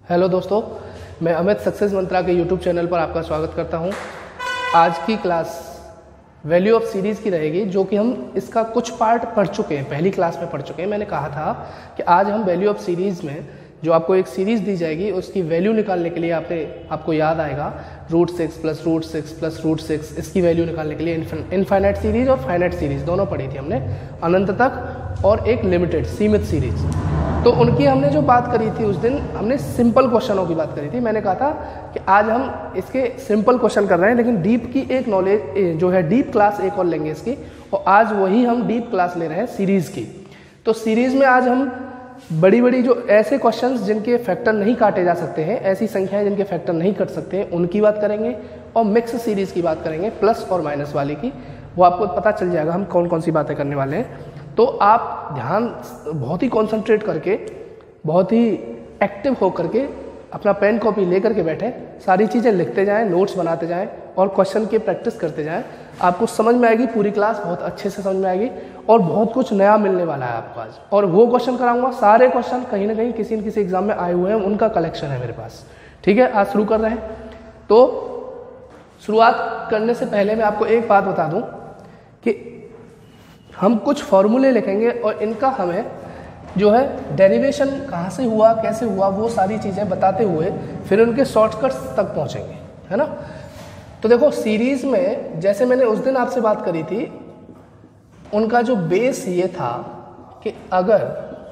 Hello दोस्तों, मैं Amit success मंत्रा के यूट्यूब चैनल पर आपका स्वागत करता हूं। आज की क्लास वैल्यू ऑफ सीरीज़ की रहेगी, जो कि हम इसका कुछ पार्ट पढ़ चुके हैं, पहली क्लास में पढ़ चुके हैं। मैंने कहा था कि आज हम वैल्यू ऑफ सीरीज़ में जो आपको एक सीरीज़ दी जाएगी उसकी वैल्यू निकालने के लिए आपको याद आएगा √6 + √6 + √6, इसकी वैल्यू निकालने के लिए इनफाइनाइट सीरीज़ और फाइनाइट सीरीज़ दोनों पढ़ी थी हमने, अनंत तक और एक लिमिटेड सीमित सीरीज़। तो उनकी हमने जो बात करी थी उस दिन, हमने सिंपल क्वेश्चनों की बात करी थी। मैंने कहा था कि आज हम इसके सिंपल क्वेश्चन कर रहे हैं, लेकिन डीप की एक नॉलेज जो है डीप क्लास एक और लेंगे इसकी, और आज वही हम डीप क्लास ले रहे हैं सीरीज़ की। तो सीरीज़ में आज हम बड़ी बड़ी जो ऐसे क्वेश्चंस जिनके फैक्टर नहीं काटे जा सकते हैं, ऐसी संख्याएं जिनके फैक्टर नहीं कट सकते हैं, उनकी बात करेंगे, और मिक्स सीरीज़ की बात करेंगे, प्लस और माइनस वाली की। वो आपको पता चल जाएगा हम कौन कौन सी बातें करने वाले हैं। तो आप ध्यान बहुत ही कॉन्सेंट्रेट करके, बहुत ही एक्टिव हो करके अपना पेन कॉपी ले करके बैठे, सारी चीज़ें लिखते जाएं, नोट्स बनाते जाएं और क्वेश्चन की प्रैक्टिस करते जाएं। आपको समझ में आएगी, पूरी क्लास बहुत अच्छे से समझ में आएगी और बहुत कुछ नया मिलने वाला है आपको आज। और वो क्वेश्चन कराऊंगा, सारे क्वेश्चन कहीं ना कहीं किसी न किसी एग्जाम में आए हुए हैं, उनका कलेक्शन है मेरे पास। ठीक है, आज शुरू कर रहे हैं। तो शुरुआत करने से पहले मैं आपको एक बात बता दूँ कि हम कुछ फॉर्मूले लिखेंगे और इनका हमें जो है डेरिवेशन कहाँ से हुआ, कैसे हुआ, वो सारी चीज़ें बताते हुए फिर उनके शॉर्टकट्स तक पहुँचेंगे, है ना। तो देखो, सीरीज़ में जैसे मैंने उस दिन आपसे बात करी थी, उनका जो बेस ये था कि अगर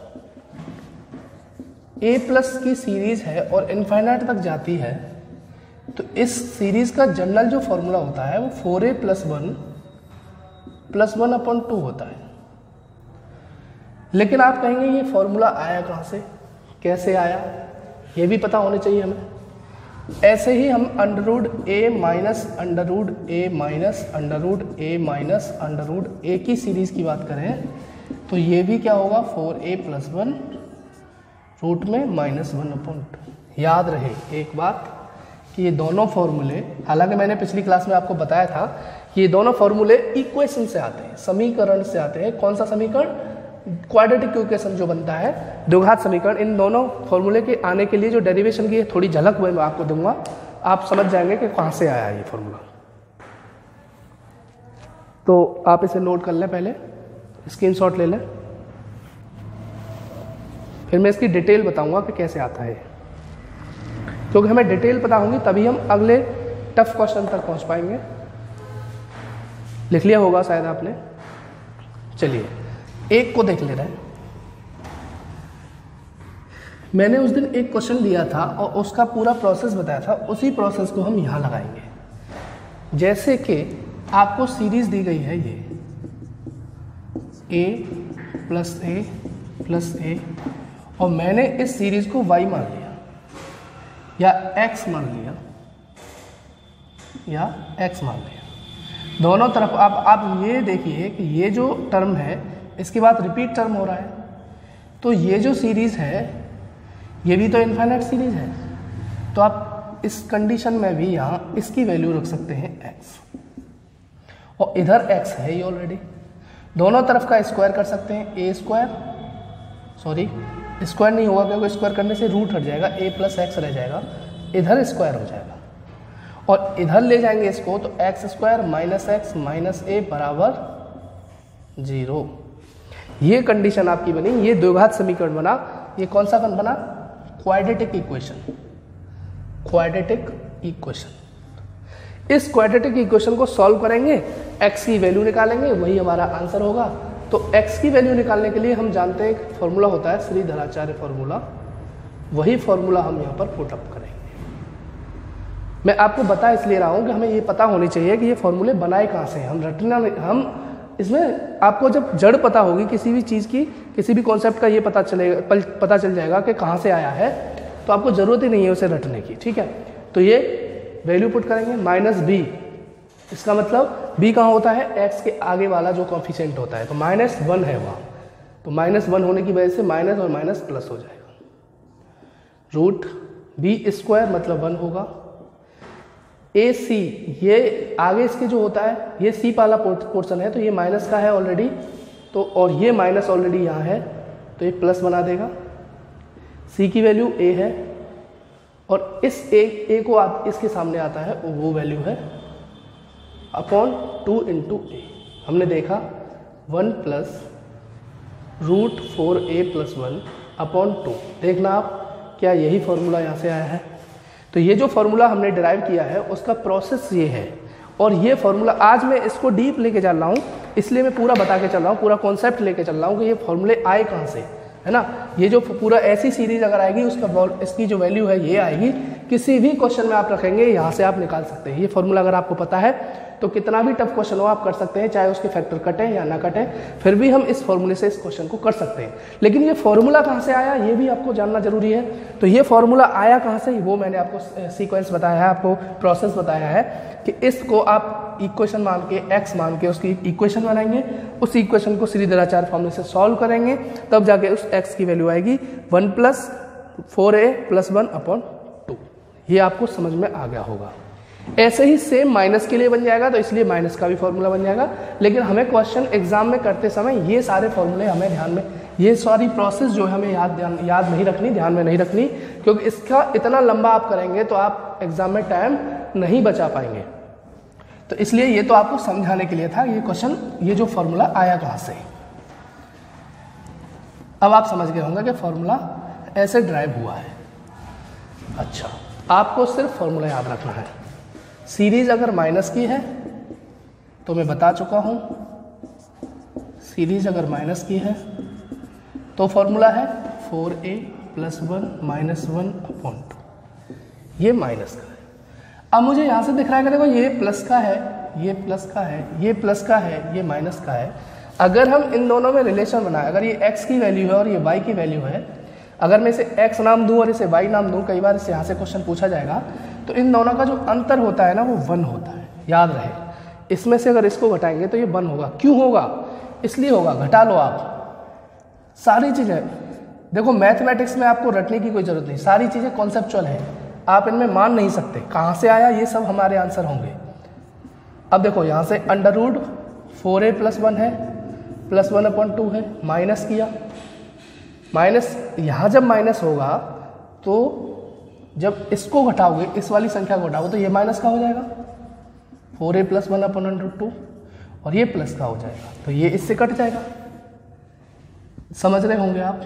a+ की सीरीज़ है और इनफाइनाइट तक जाती है, तो इस सीरीज़ का जनरल जो फॉर्मूला होता है वो 4a + 1 + 1/2 होता है। लेकिन आप कहेंगे ये फॉर्मूला आया कहाँ से, कैसे आया, ये भी पता होने चाहिए हमें। ऐसे ही हम √a - √a की सीरीज़ की बात करें तो ये भी क्या होगा, 4a + 1 रूट में -1/2। याद रहे एक बात कि ये दोनों फॉर्मूले, हालांकि मैंने पिछली क्लास में आपको बताया था कि ये दोनों फॉर्मूले इक्वेशन से आते हैं, समीकरण से आते हैं। कौन सा समीकरण? क्वाड्रेटिक इक्वेशन जो बनता है, द्विघात समीकरण। इन दोनों फॉर्मूले के आने के लिए जो डेरिवेशन की थोड़ी झलक मैं आपको दूंगा, आप समझ जाएंगे कि कहाँ से आया ये फॉर्मूला। तो आप इसे नोट कर लें, पहले स्क्रीनशॉट ले लें, फिर मैं इसकी डिटेल बताऊंगा कि कैसे आता है, क्योंकि हमें डिटेल पता होगी तभी हम अगले टफ क्वेश्चन तक पहुंच पाएंगे। लिख लिया होगा शायद आपने। चलिए एक को देख ले रहे हैं। मैंने उस दिन एक क्वेश्चन लिया था और उसका पूरा प्रोसेस बताया था, उसी प्रोसेस को हम यहाँ लगाएंगे। जैसे कि आपको सीरीज दी गई है, ये a + a + a, और मैंने इस सीरीज को y मान लिया या x मान लिया या x मान लिया, दोनों तरफ। आप ये देखिए कि ये जो टर्म है इसके बाद रिपीट टर्म हो रहा है, तो ये जो सीरीज़ है ये भी तो इनफाइनाइट सीरीज़ है। तो आप इस कंडीशन में भी यहाँ इसकी वैल्यू रख सकते हैं x, और इधर x है ही ऑलरेडी। दोनों तरफ का स्क्वायर कर सकते हैं, स्क्वायर नहीं होगा क्योंकि स्क्वायर करने से रूट हट जाएगा, a + x रह जाएगा, इधर स्क्वायर हो जाएगा, और इधर ले जाएंगे इसको तो x² - x - a = 0। ये कंडीशन आपकी बनी, ये द्विघात समीकरण बना। ये कौन सा बना? Quadratic equation. इस क्वाड्रेटिक इक्वेशन को सॉल्व करेंगे, x की वैल्यू निकालेंगे, वही हमारा आंसर होगा। तो x की वैल्यू निकालने के लिए हम जानते हैं एक फॉर्मूला होता है, श्रीधराचार्य फॉर्मूला। वही फॉर्मूला हम यहाँ पर पुटअप करेंगे। मैं आपको बता इसलिए रहा हूँ कि हमें ये पता होनी चाहिए कि ये फॉर्मूले बनाए कहाँ से हैं। हम इसमें आपको जब जड़ पता होगी किसी भी चीज़ की, किसी भी कॉन्सेप्ट का, ये पता चल जाएगा कि कहाँ से आया है, तो आपको ज़रूरत ही नहीं है उसे रटने की। ठीक है, तो ये वैल्यू पुट करेंगे -b। इसका मतलब b कहाँ होता है? x के आगे वाला जो कॉफिशिएंट होता है, तो -1 है वहाँ, तो -1 होने की वजह से माइनस और माइनस प्लस हो जाएगा। √b² मतलब 1 होगा। AC ये आगे इसके जो होता है, ये C वाला पोर्शन है, तो ये माइनस का है ऑलरेडी, तो और ये माइनस ऑलरेडी यहाँ है, तो ये प्लस बना देगा। C की वैल्यू A है और इस ए को इसके सामने आता है, वो वैल्यू है अपॉन 2 इंटू ए। हमने देखा 1 plus root 4a plus 1 upon 2। देखना आप क्या यही फॉर्मूला यहाँ से आया है। तो ये जो फॉर्मूला हमने डिराइव किया है उसका प्रोसेस ये है, और ये फॉर्मूला आज मैं इसको डीप लेके चल रहा हूँ, इसलिए मैं पूरा बता के चल रहा हूँ, पूरा कॉन्सेप्ट लेके चल रहा हूँ कि ये फॉर्मूले आए कहाँ से, है ना। ये जो पूरा ऐसी सीरीज अगर आएगी उसका इसकी जो वैल्यू है ये आएगी, किसी भी क्वेश्चन में आप रखेंगे यहाँ से आप निकाल सकते हैं। ये फॉर्मूला अगर आपको पता है तो कितना भी टफ क्वेश्चन हो आप कर सकते हैं, चाहे उसके फैक्टर कटे या ना कटे, फिर भी हम इस फॉर्मूले से इस क्वेश्चन को कर सकते हैं। लेकिन ये फॉर्मूला कहाँ से आया ये भी आपको जानना जरूरी है। तो ये फॉर्मूला आया कहाँ से वो मैंने आपको सीक्वेंस बताया है, आपको प्रोसेस बताया है कि इसको आप इक्वेशन मान के x मान के उसकी इक्वेशन बनाएंगे, उस इक्वेशन को श्रीधराचार्य फॉर्मूले से सॉल्व करेंगे, तब जाके उस x की वैल्यू आएगी 1 प्लस 4a प्लस 1 अपॉन 2। ये आपको समझ में आ गया होगा। ऐसे ही सेम माइनस के लिए बन जाएगा, तो इसलिए माइनस का भी फॉर्मूला बन जाएगा। लेकिन हमें क्वेश्चन एग्जाम में करते समय ये सारे फॉर्मूले हमें ध्यान में, ये सारी प्रोसेस जो है हमें याद नहीं रखनी, ध्यान में नहीं रखनी, क्योंकि इसका इतना लंबा आप करेंगे तो आप एग्जाम में टाइम नहीं बचा पाएंगे। तो इसलिए ये तो आपको समझाने के लिए था ये क्वेश्चन, ये जो फॉर्मूला आया कहाँ से। अब आप समझ गए होंगे कि फॉर्मूला ऐसे ड्राइव हुआ है। अच्छा, आपको सिर्फ फॉर्मूला याद रखना है। सीरीज अगर माइनस की है तो मैं बता चुका हूं, सीरीज अगर माइनस की है तो फॉर्मूला है 4a प्लस 1 माइनस 1 अपॉन 2। ये माइनस का है। अब मुझे यहां से दिख रहा है कि देखो ये प्लस का है, ये प्लस का है, ये प्लस का है, ये माइनस का है। अगर हम इन दोनों में रिलेशन बनाए, अगर ये x की वैल्यू है और ये y की वैल्यू है, अगर मैं इसे x नाम दूं और इसे y नाम दूं, कई बार इसे यहाँ से क्वेश्चन पूछा जाएगा, तो इन दोनों का जो अंतर होता है ना वो 1 होता है, याद रहे। इसमें से अगर इसको घटाएंगे तो ये 1 होगा। क्यों होगा? इसलिए होगा, घटा लो आप सारी चीज़ें। देखो मैथमेटिक्स में आपको रटने की कोई जरूरत नहीं, सारी चीज़ें कॉन्सेप्चुअल है, आप इनमें मान नहीं सकते कहाँ से आया, ये सब हमारे आंसर होंगे। अब देखो यहाँ से अंडर रूट 4a प्लस 1 है, प्लस 1 अपॉन 2 है, माइनस किया, माइनस यहाँ जब माइनस होगा तो जब इसको घटाओगे, इस वाली संख्या को घटाओगे तो ये माइनस का हो जाएगा 4a प्लस 1 अपॉन अंडर 2, और ये प्लस का हो जाएगा, तो ये इससे कट जाएगा। समझ रहे होंगे आप।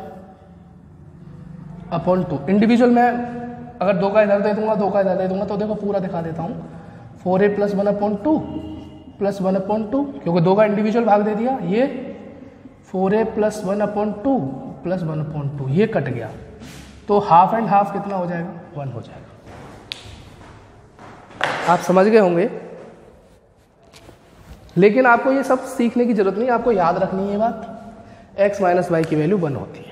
अपॉन 2 इंडिविजुअल में अगर 2 का इधर दे दूंगा, 2 का इधर दे दूंगा, तो देखो पूरा दिखा देता हूँ। 4a plus 1 upon 2 plus 1 upon 2, क्योंकि 2 का इंडिविजुअल भाग दे दिया। ये 4a plus 1 upon 2 plus 1 upon 2, ये कट गया, तो हाफ एंड हाफ कितना हो जाएगा? 1 हो जाएगा। आप समझ गए होंगे। लेकिन आपको ये सब सीखने की जरूरत नहीं, आपको याद रखनी है ये बात, x माइनस वाई की वैल्यू 1 होती है।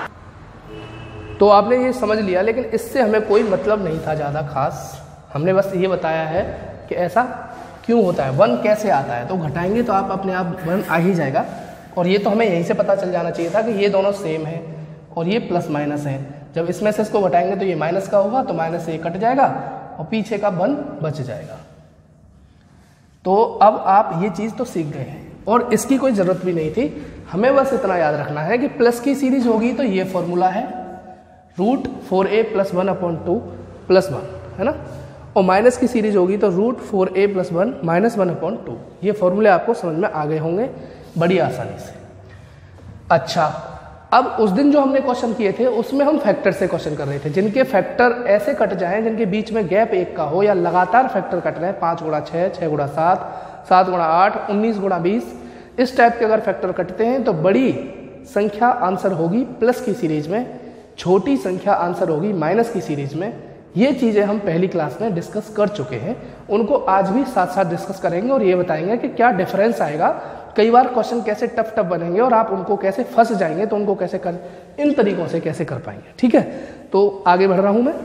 तो आपने ये समझ लिया, लेकिन इससे हमें कोई मतलब नहीं था ज़्यादा खास। हमने बस ये बताया है कि ऐसा क्यों होता है, 1 कैसे आता है। तो घटाएंगे तो आप अपने आप 1 आ ही जाएगा। और ये तो हमें यहीं से पता चल जाना चाहिए था कि ये दोनों सेम है और ये प्लस माइनस है। जब इसमें से इसको घटाएंगे तो ये माइनस का होगा, तो माइनस से ये कट जाएगा और पीछे का 1 बच जाएगा। तो अब आप ये चीज़ तो सीख गए हैं और इसकी कोई ज़रूरत भी नहीं थी। हमें बस इतना याद रखना है कि प्लस की सीरीज होगी तो ये फॉर्मूला है root 4a plus 1 upon 2 plus 1, है ना। और माइनस की सीरीज होगी तो root 4a plus 1 minus 1 upon 2। ये फॉर्मूले आपको समझ में आ गए होंगे बड़ी आसानी से। अच्छा, अब उस दिन जो हमने क्वेश्चन किए थे उसमें हम फैक्टर से क्वेश्चन कर रहे थे, जिनके फैक्टर ऐसे कट जाएं जिनके बीच में गैप 1 का हो, या लगातार फैक्टर कट रहे हैं 5 गुणा 6, 6 गुणा 7, 7 गुणा 8, 19 गुणा 20, इस टाइप के अगर फैक्टर कटते हैं तो बड़ी संख्या आंसर होगी प्लस की सीरीज में, छोटी संख्या आंसर होगी माइनस की सीरीज में। ये चीज़ें हम पहली क्लास में डिस्कस कर चुके हैं, उनको आज भी साथ साथ डिस्कस करेंगे और ये बताएंगे कि क्या डिफरेंस आएगा, कई बार क्वेश्चन कैसे टफ बनेंगे और आप उनको कैसे फंस जाएंगे, तो उनको कैसे कर, इन तरीकों से कैसे कर पाएंगे। ठीक है, तो आगे बढ़ रहा हूं मैं।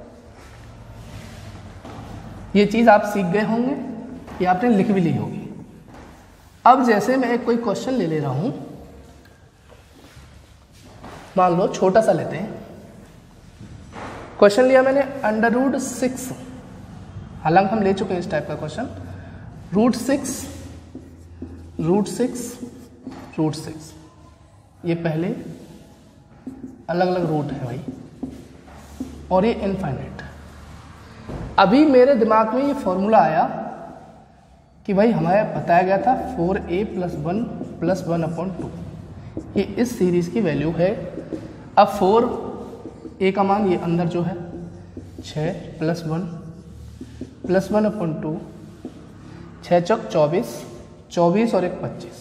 ये चीज़ आप सीख गए होंगे, ये आपने लिख भी ली होगी। अब जैसे मैं एक कोई क्वेश्चन ले रहा हूं, मान लो छोटा सा लेते हैं। क्वेश्चन लिया मैंने अंडर रूट 6, हालांकि हम ले चुके हैं इस टाइप का क्वेश्चन। रूट 6 ये पहले अलग अलग रूट है भाई, और ये इनफाइनाइट। अभी मेरे दिमाग में ये फॉर्मूला आया कि भाई हमें बताया गया था 4a + 1/2, ये इस सीरीज़ की वैल्यू है। अब 4a का मान ये अंदर जो है 6 + 1 + 1/2, 6 चौक 24, 24 और 1 25,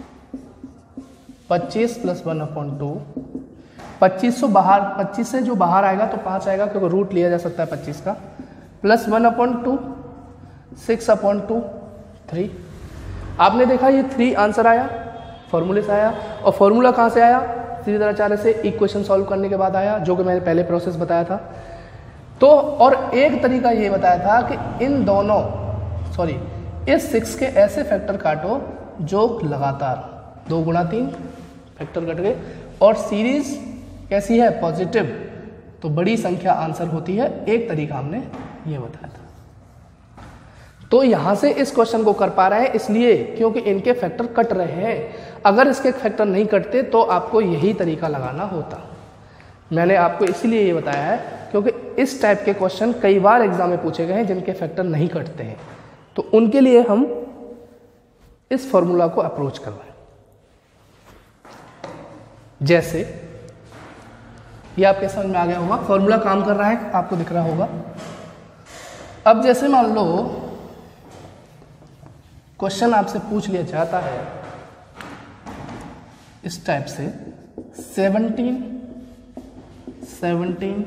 25 + 1/2, 2500 बाहर, 25 से जो बाहर आएगा तो 5 आएगा क्योंकि रूट लिया जा सकता है 25 का, + 1/2, 6/2, 3। आपने देखा ये 3 आंसर आया, फॉर्मूले से आया। और फॉर्मूला कहाँ से आया? सीधी तरह चारे से इक्वेशन सॉल्व करने के बाद आया, जो कि मैंने पहले प्रोसेस बताया था। तो और एक तरीका ये बताया था कि इन दोनों इस 6 के ऐसे फैक्टर काटो जो लगातार 2 × 3 फैक्टर कट गए और सीरीज कैसी है? पॉजिटिव, तो बड़ी संख्या आंसर होती है। एक तरीका हमने ये बताया था। तो यहां से इस क्वेश्चन को कर पा रहे हैं इसलिए क्योंकि इनके फैक्टर कट रहे हैं। अगर इसके फैक्टर नहीं कटते तो आपको यही तरीका लगाना होता। मैंने आपको इसीलिए ये बताया है क्योंकि इस टाइप के क्वेश्चन कई बार एग्जाम में पूछे गए हैं जिनके फैक्टर नहीं कटते हैं, तो उनके लिए हम इस फॉर्मूला को अप्रोच कर रहे हैं। जैसे ये आपके समझ में आ गया होगा, फॉर्मूला काम कर रहा है, आपको दिख रहा होगा। अब जैसे मान लो क्वेश्चन आपसे पूछ लिया जाता है इस टाइप से 17, 17,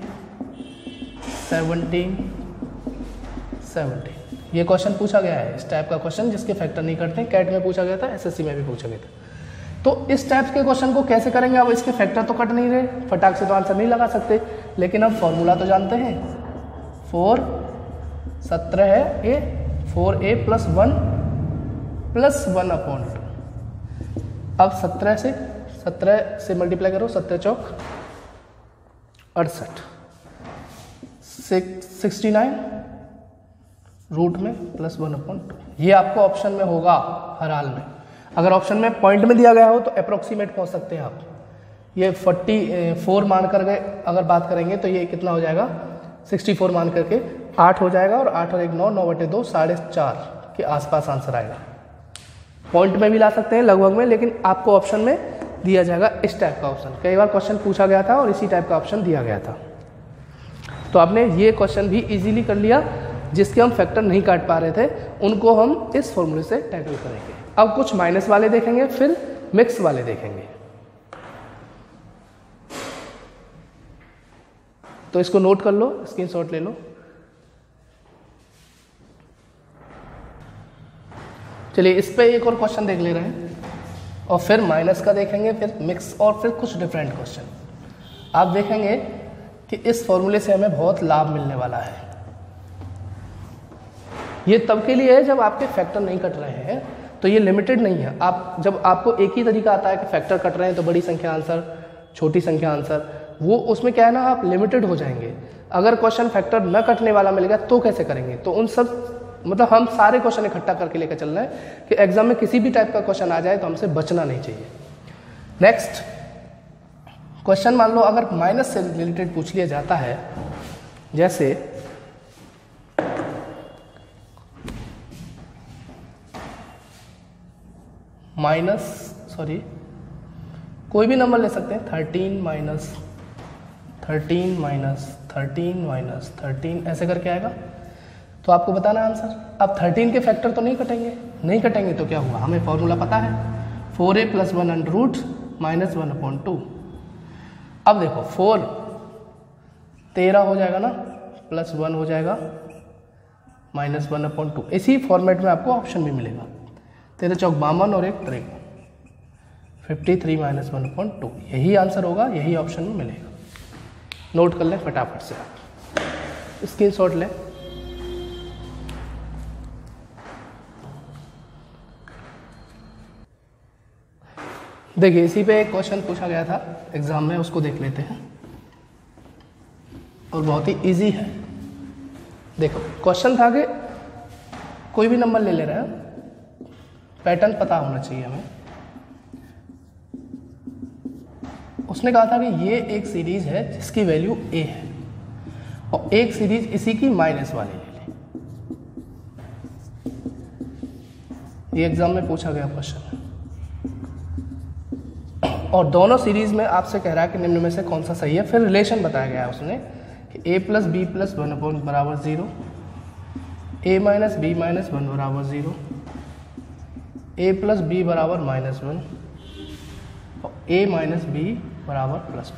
17, 17, ये क्वेश्चन पूछा गया है। इस टाइप का क्वेश्चन जिसके फैक्टर नहीं करते, कैट में पूछा गया था, एसएससी में भी पूछा गया था। तो इस टाइप के क्वेश्चन को कैसे करेंगे? अब इसके फैक्टर तो कट नहीं रहे, फटाक से तो आंसर नहीं लगा सकते, लेकिन अब फॉर्मूला तो जानते हैं। 4 17 है ये, 4a + 1 + 1/2। अब 17 से मल्टीप्लाई करो, 17 चौक 68, 69 रूट में + 1/2। ये आपको ऑप्शन में होगा हर हाल में। अगर ऑप्शन में पॉइंट में दिया गया हो तो अप्रोक्सीमेट पहुंच सकते हैं आप। ये 44 मान कर गए अगर बात करेंगे तो ये कितना हो जाएगा? 64 मान करके 8 हो जाएगा, और 8 और 1 9, 9/2 4.5 के आसपास आंसर आएगा। पॉइंट में भी ला सकते हैं लगभग में, लेकिन आपको ऑप्शन में दिया जाएगा इस टाइप का ऑप्शन। कई बार क्वेश्चन पूछा गया था और इसी टाइप का ऑप्शन दिया गया था। तो आपने ये क्वेश्चन भी इजीली कर लिया। जिसके हम फैक्टर नहीं काट पा रहे थे उनको हम इस फॉर्मूले से टैकल करेंगे। अब कुछ माइनस वाले देखेंगे, फिर मिक्स वाले देखेंगे। तो इसको नोट कर लो, स्क्रीनशॉट ले लो। चलिए इस पे एक और क्वेश्चन देख ले रहे हैं और फिर माइनस का देखेंगे, फिर मिक्स और फिर कुछ डिफरेंट क्वेश्चन। आप देखेंगे कि इस फॉर्मूले से हमें बहुत लाभ मिलने वाला है। ये तब के लिए है जब आपके फैक्टर नहीं कट रहे हैं, तो ये लिमिटेड नहीं है। आप जब आपको एक ही तरीका आता है कि फैक्टर कट रहे हैं तो बड़ी संख्या आंसर, छोटी संख्या आंसर, वो उसमें क्या है ना, आप लिमिटेड हो जाएंगे। अगर क्वेश्चन फैक्टर न कटने वाला मिलेगा तो कैसे करेंगे? तो उन सब मतलब हम सारे क्वेश्चन इकट्ठा करके लेकर चल रहे हैं कि एग्जाम में किसी भी टाइप का क्वेश्चन आ जाए तो हमसे बचना नहीं चाहिए। नेक्स्ट क्वेश्चन मान लो अगर माइनस से रिलेटेड पूछ लिया जाता है, जैसे कोई भी नंबर ले सकते हैं, 13 माइनस 13 ऐसे करके आएगा, तो आपको बताना आंसर। अब 13 के फैक्टर तो नहीं कटेंगे तो क्या हुआ? हमें फॉर्मूला पता है, 4a + 1/√ -1/2। अब देखो 4 13 हो जाएगा ना, +1 हो जाएगा -1/2। इसी फॉर्मेट में आपको ऑप्शन भी मिलेगा, 13 चौक 52 और 1 53, 53 -1/2। यही आंसर होगा, यही ऑप्शन में मिलेगा। नोट कर लें फटाफट से, आप स्क्रीनशॉट लें। देखिए इसी पे एक क्वेश्चन पूछा गया था एग्जाम में, उसको देख लेते हैं और बहुत ही इजी है। देखो क्वेश्चन था कि कोई भी नंबर ले रहे हैं, पैटर्न पता होना चाहिए हमें। उसने कहा था कि ये एक सीरीज है जिसकी वैल्यू a है और एक सीरीज इसी की माइनस वाली ले ली। ये एग्जाम में पूछा गया क्वेश्चन है। और दोनों सीरीज में आपसे कह रहा है कि निम्न में से कौन सा सही है। फिर रिलेशन बताया गया है उसने कि a प्लस बी प्लस 1 बराबर 0, a माइनस बी माइनस 1 बराबर 0, a प्लस बी बराबर -1 और a माइनस बी बराबर +1,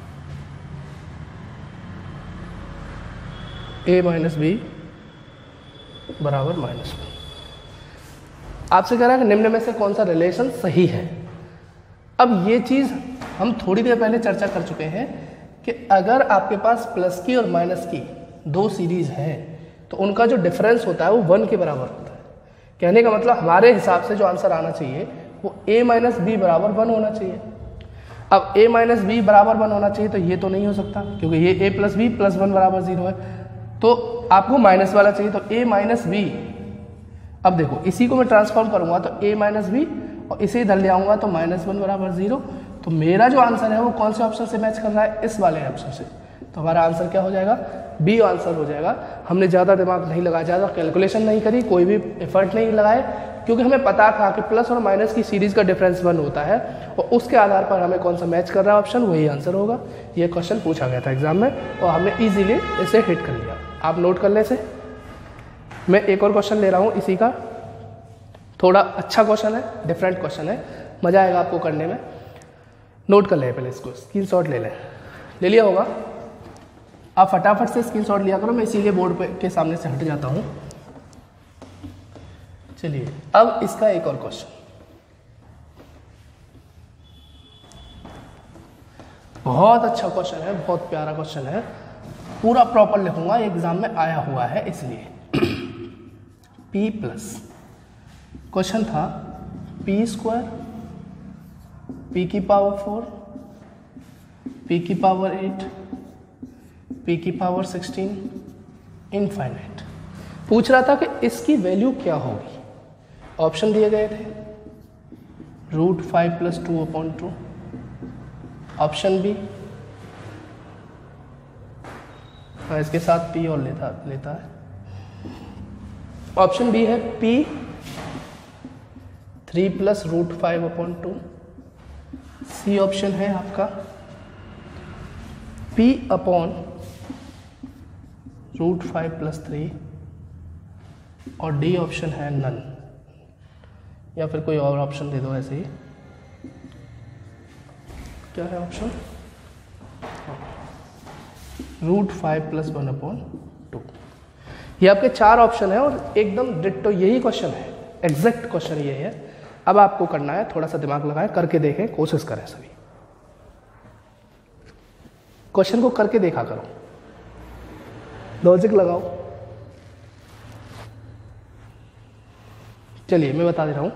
a माइनस बी बराबर -1। आपसे कह रहा है कि निम्न में से कौन सा रिलेशन सही है। अब ये चीज़ हम थोड़ी देर पहले चर्चा कर चुके हैं कि अगर आपके पास प्लस की और माइनस की दो सीरीज है तो उनका जो डिफरेंस होता है वो 1 के बराबर होता है। कहने का मतलब हमारे हिसाब से जो आंसर आना चाहिए वो a माइनस बी बराबर 1 होना चाहिए। अब a माइनस बी बराबर 1 होना चाहिए तो ये तो नहीं हो सकता क्योंकि ये a प्लस बी प्लस 1 बराबर 0 है, तो आपको माइनस वाला चाहिए। तो a माइनस बी, अब देखो इसी को मैं ट्रांसफॉर्म करूंगा तो a माइनस बी और इसे इधर ले आऊँगा तो -1 बराबर 0। तो मेरा जो आंसर है वो कौन से ऑप्शन से मैच कर रहा है, इस वाले ऑप्शन से। तो हमारा आंसर क्या हो जाएगा, बी आंसर हो जाएगा। हमने ज़्यादा दिमाग नहीं लगाया, ज़्यादा कैलकुलेशन नहीं करी, कोई भी एफर्ट नहीं लगाए, क्योंकि हमें पता था कि प्लस और माइनस की सीरीज़ का डिफरेंस 1 होता है और उसके आधार पर हमें कौन सा मैच कर रहा है ऑप्शन, वही आंसर होगा। ये क्वेश्चन पूछा गया था एग्जाम में और हमने ईजिली इसे हिट कर लिया। आप नोट कर लें से। मैं एक और क्वेश्चन ले रहा हूँ इसी का, थोड़ा अच्छा क्वेश्चन है, डिफरेंट क्वेश्चन है, मज़ा आएगा आपको करने में। नोट कर लें पहले, इसको स्क्रीनशॉट ले लें। ले लिया होगा, आप फटाफट से स्क्रीनशॉट लिया करो, मैं इसीलिए बोर्ड पे के सामने से हट जाता हूँ। चलिए अब इसका एक और क्वेश्चन, बहुत अच्छा क्वेश्चन है, बहुत प्यारा क्वेश्चन है, पूरा प्रॉपर लिखूंगा, एग्जाम में आया हुआ है इसलिए। p प्लस क्वेश्चन था p स्क्वायर, p की पावर 4, p की पावर 8, p की पावर 16 इनफाइनाइट। पूछ रहा था कि इसकी वैल्यू क्या होगी। ऑप्शन दिए गए थे √5 + 2/2, ऑप्शन बी, हाँ इसके साथ p और लेता है, ऑप्शन बी है p 3 + √5/2, सी ऑप्शन है आपका p √5 + 3 और डी ऑप्शन है नन, या फिर कोई और ऑप्शन दे दो ऐसे ही। क्या है ऑप्शन, √5 + 1/2। ये आपके 4 ऑप्शन है और एकदम डिट्टो यही क्वेश्चन है, एग्जैक्ट क्वेश्चन ये है। अब आपको करना है, थोड़ा सा दिमाग लगाएं, करके देखें, कोशिश करें सभी, क्वेश्चन को करके देखा करो, लॉजिक लगाओ। चलिए मैं बता दे रहा हूं,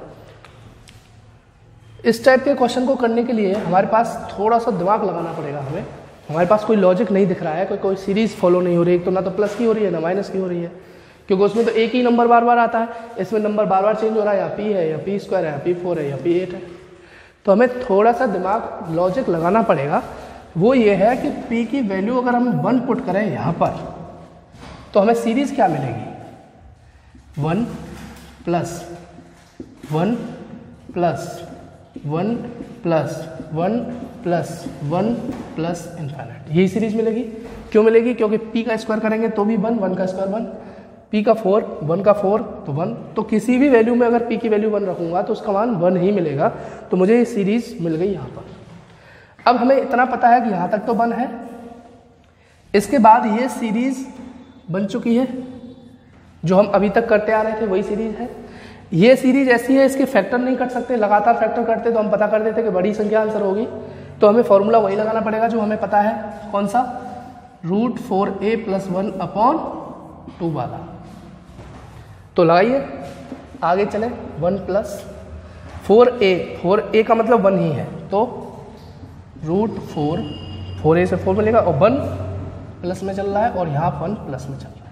इस टाइप के क्वेश्चन को करने के लिए हमारे पास थोड़ा सा दिमाग लगाना पड़ेगा हमें। हमारे पास कोई लॉजिक नहीं दिख रहा है, कोई सीरीज फॉलो नहीं हो रही है, तो ना तो प्लस की हो रही है ना माइनस की हो रही है, क्योंकि उसमें तो एक ही नंबर बार बार आता है, इसमें नंबर बार बार चेंज हो रहा है, या p है या p स्क्वायर है या p4 है या p8 है। तो हमें थोड़ा सा दिमाग लॉजिक लगाना पड़ेगा। वो ये है कि p की वैल्यू अगर हम 1 पुट करें यहाँ पर तो हमें सीरीज क्या मिलेगी, 1 + 1 + 1 + 1 + 1 + इनफाइनाइट, यही सीरीज मिलेगी। क्यों मिलेगी, क्योंकि p का स्क्वायर करेंगे तो भी 1, 1 का स्क्वायर 1, p का 4, 1 का 4 तो 1, तो किसी भी वैल्यू में अगर p की वैल्यू 1 रखूंगा तो उसका मान 1 ही मिलेगा। तो मुझे ये सीरीज मिल गई यहाँ पर। अब हमें इतना पता है कि यहाँ तक तो 1 है, इसके बाद ये सीरीज बन चुकी है, जो हम अभी तक करते आ रहे थे वही सीरीज है। ये सीरीज ऐसी है, इसके फैक्टर नहीं कर सकते, लगातार फैक्टर करते तो हम पता कर देते कि बड़ी संख्या आंसर होगी। तो हमें फॉर्मूला वही लगाना पड़ेगा जो हमें पता है, कौन सा, √4a + 1/2 वाला। तो लगाइए, आगे चले, 1 + 4a का मतलब 1 ही है, तो √4, 4a से 4 मिलेगा और 1 प्लस में चल रहा है और यहाँ 1 प्लस में चल रहा है।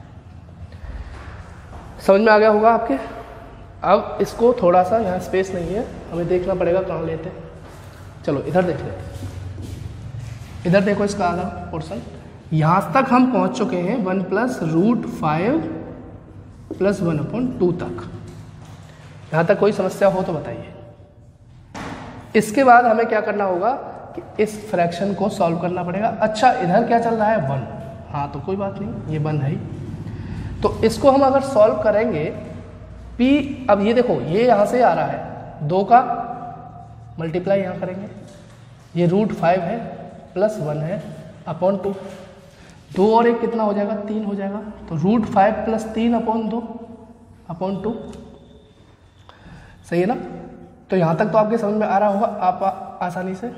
समझ में आ गया होगा आपके। अब इसको थोड़ा सा, यहाँ स्पेस नहीं है, हमें देखना पड़ेगा कहाँ लेते हैं। चलो इधर देख लेते हैं, इधर देखो इसका आधा पोर्शन, यहाँ तक हम पहुँच चुके हैं 1 + √5 + 1/2 तक। यहाँ तक कोई समस्या हो तो बताइए। इसके बाद हमें क्या करना होगा कि इस फ्रैक्शन को सॉल्व करना पड़ेगा। अच्छा, इधर क्या चल रहा है 1, हाँ तो कोई बात नहीं, ये 1 है ही। तो इसको हम अगर सॉल्व करेंगे p, अब ये देखो ये यहाँ से आ रहा है, 2 का मल्टीप्लाई यहाँ करेंगे, ये √5 है प्लस 1 है अपॉन 2, 2 और 1 कितना हो जाएगा 3 हो जाएगा, तो √5 प्लस 3 अपॉन 2 अपॉन 2, सही है ना। तो यहाँ तक तो आपके समझ में आ रहा होगा, आप आसानी से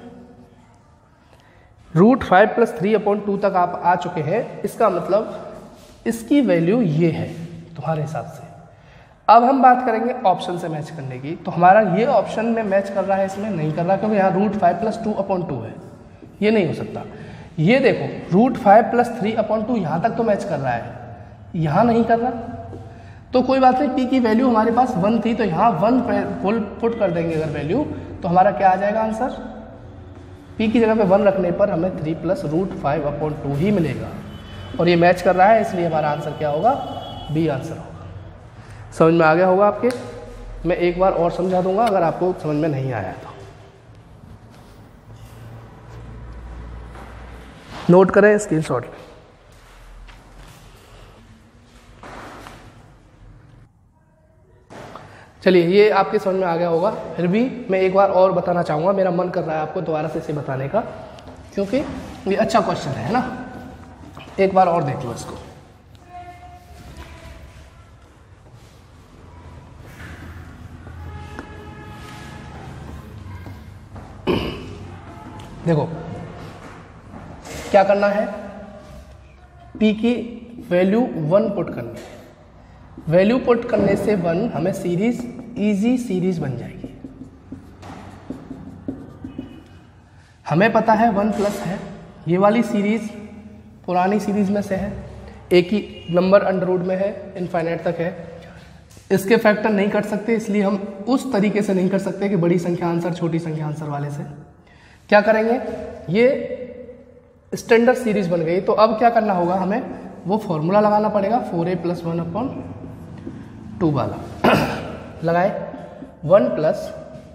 √5 प्लस 3 अपॉन 2 तक आप आ चुके हैं। इसका मतलब इसकी वैल्यू ये है तुम्हारे हिसाब से। अब हम बात करेंगे ऑप्शन से मैच करने की, तो हमारा ये ऑप्शन में मैच कर रहा है, इसमें नहीं कर रहा, क्योंकि यहाँ √5 प्लस 2 अपॉन 2 है, ये नहीं हो सकता। ये देखो √5 प्लस 3 अपॉन 2 यहाँ तक तो मैच कर रहा है, यहाँ नहीं कर रहा, तो कोई बात नहीं। p की वैल्यू हमारे पास 1 थी, तो यहाँ 1 पुट कर देंगे अगर वैल्यू, तो हमारा क्या आ जाएगा आंसर, p की जगह पे 1 रखने पर हमें 3 प्लस √5 अपॉन 2 ही मिलेगा, और ये मैच कर रहा है, इसलिए हमारा आंसर क्या होगा, बी आंसर होगा। समझ में आ गया होगा आपके। मैं एक बार और समझा दूंगा अगर आपको समझ में नहीं आया तो। नोट करें, स्क्रीनशॉट लें। चलिए, ये आपके समझ में आ गया होगा। फिर भी मैं एक बार और बताना चाहूँगा, मेरा मन कर रहा है आपको दोबारा से इसे बताने का, क्योंकि ये अच्छा क्वेश्चन है ना। एक बार और देख लो इसको। देखो क्या करना है, p की वैल्यू 1 पुट करनी है। वैल्यू पुट करने से 1 हमें सीरीज, इजी सीरीज बन जाएगी। हमें पता है 1 प्लस है, ये वाली सीरीज पुरानी सीरीज में से है, एक ही नंबर अंडर में है, इनफाइनाइट तक है। इसके फैक्टर नहीं कर सकते, इसलिए हम उस तरीके से नहीं कर सकते कि बड़ी संख्या आंसर छोटी संख्या आंसर वाले से। क्या करेंगे, ये स्टैंडर्ड सीरीज बन गई, तो अब क्या करना होगा, हमें वो फॉर्मूला लगाना पड़ेगा 4a प्लस 1 अपॉन 2 वाला। लगाए 1 प्लस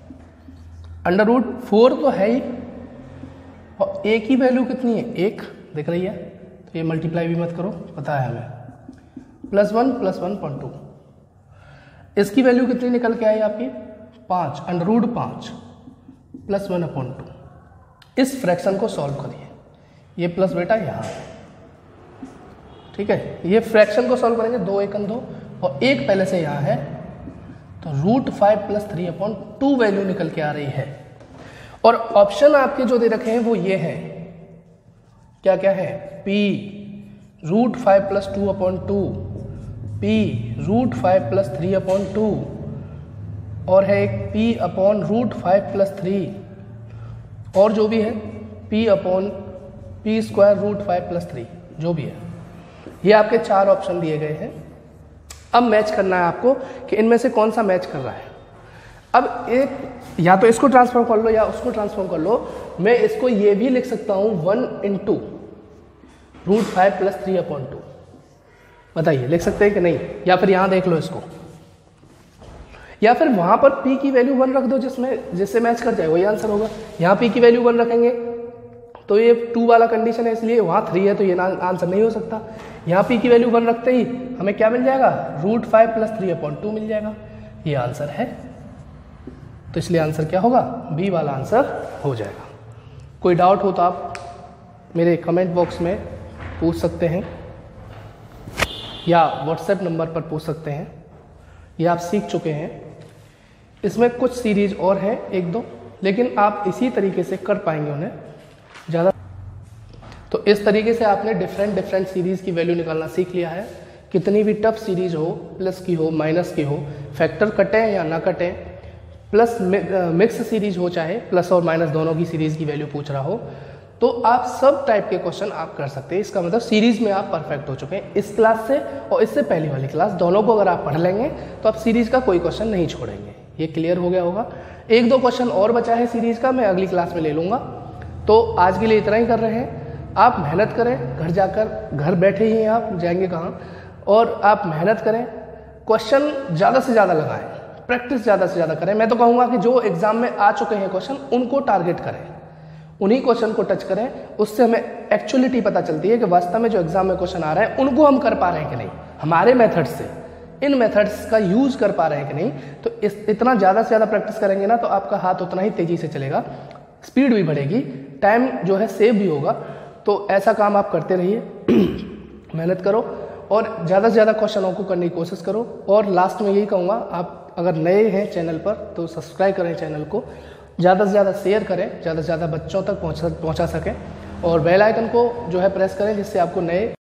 √4 तो है ही, और a की वैल्यू कितनी है, 1 दिख रही है, तो ये मल्टीप्लाई भी मत करो, पता है हमें, प्लस 1 +1.2। इसकी वैल्यू कितनी निकल के आई आपकी, 5 √5 प्लस 1 अपॉन 2। इस फ्रैक्शन को सॉल्व करिए, ये प्लस बेटा यहाँ, ठीक है। ये फ्रैक्शन को सॉल्व करेंगे, 2 1 2 और 1 पहले से यहाँ है, तो √5 प्लस 3 अपॉन 2 वैल्यू निकल के आ रही है। और ऑप्शन आपके जो दे रखे हैं वो ये हैं, क्या क्या है, p √5 plus 2 upon 2, p √5 plus 3 upon 2, और है एक p अपॉन √5 प्लस 3, और जो भी है p upon p square √5 plus 3, जो भी है। ये आपके 4 ऑप्शन दिए गए हैं। अब मैच करना है आपको कि इनमें से कौन सा मैच कर रहा है। अब एक, या तो इसको ट्रांसफॉर्म कर लो या उसको ट्रांसफॉर्म कर लो। मैं इसको ये भी लिख सकता हूँ 1 इंटू √5 प्लस 3 अपॉन 2। बताइए लिख सकते हैं कि नहीं, या फिर यहाँ देख लो इसको, या फिर वहाँ पर p की वैल्यू 1 रख दो, जिससे मैच कर जाए वही आंसर होगा। यहाँ p की वैल्यू 1 रखेंगे तो ये 2 वाला कंडीशन है, इसलिए वहाँ 3 है तो ये आंसर नहीं हो सकता। यहाँ p की वैल्यू 1 रखते ही हमें क्या मिल जाएगा, √5 प्लस 3 अपॉन 2 मिल जाएगा, ये आंसर है। तो इसलिए आंसर क्या होगा, बी वाला आंसर हो जाएगा। कोई डाउट हो तो आप मेरे कमेंट बॉक्स में पूछ सकते हैं, या व्हाट्सएप नंबर पर पूछ सकते हैं। ये आप सीख चुके हैं। इसमें कुछ सीरीज और हैं 1-2, लेकिन आप इसी तरीके से कर पाएंगे उन्हें ज़्यादा। तो इस तरीके से आपने डिफरेंट सीरीज़ की वैल्यू निकालना सीख लिया है। कितनी भी टफ सीरीज हो, प्लस की हो माइनस की हो, फैक्टर कटें या ना कटें, प्लस मिक्स सीरीज हो, चाहे प्लस और माइनस दोनों की सीरीज़ की वैल्यू पूछ रहा हो, तो आप सब टाइप के क्वेश्चन आप कर सकते हैं। इसका मतलब सीरीज में आप परफेक्ट हो चुके हैं। इस क्लास से और इससे पहली वाली क्लास दोनों को अगर आप पढ़ लेंगे तो आप सीरीज का कोई क्वेश्चन नहीं छोड़ेंगे। ये क्लियर हो गया होगा। 1-2 क्वेश्चन और बचा है सीरीज का, मैं अगली क्लास में ले लूँगा। तो आज के लिए इतना ही कर रहे हैं। आप मेहनत करें, घर जाकर, घर बैठे ही हैं आप, जाएंगे कहाँ, और आप मेहनत करें, क्वेश्चन ज़्यादा से ज़्यादा लगाएं। प्रैक्टिस ज़्यादा से ज़्यादा करें। मैं तो कहूँगा कि जो एग्ज़ाम में आ चुके हैं क्वेश्चन उनको टारगेट करें, उन्हीं क्वेश्चन को टच करें। उससे हमें एक्चुअलिटी पता चलती है कि वास्तव में जो एग्ज़ाम में क्वेश्चन आ रहे हैं उनको हम कर पा रहे हैं कि नहीं, हमारे मेथड से इन मेथड्स का यूज़ कर पा रहे हैं कि नहीं। तो इतना ज़्यादा से ज़्यादा प्रैक्टिस करेंगे ना तो आपका हाथ उतना ही तेज़ी से चलेगा, स्पीड भी बढ़ेगी, टाइम जो है सेव भी होगा। तो ऐसा काम आप करते रहिए, मेहनत करो और ज़्यादा से ज़्यादा क्वेश्चनों को करने की कोशिश करो। और लास्ट में यही कहूँगा, आप अगर नए हैं चैनल पर तो सब्सक्राइब करें चैनल को, ज़्यादा से ज़्यादा शेयर करें, ज़्यादा से ज़्यादा बच्चों तक पहुँचा सकें, और बेल आइकन को जो है प्रेस करें जिससे आपको नए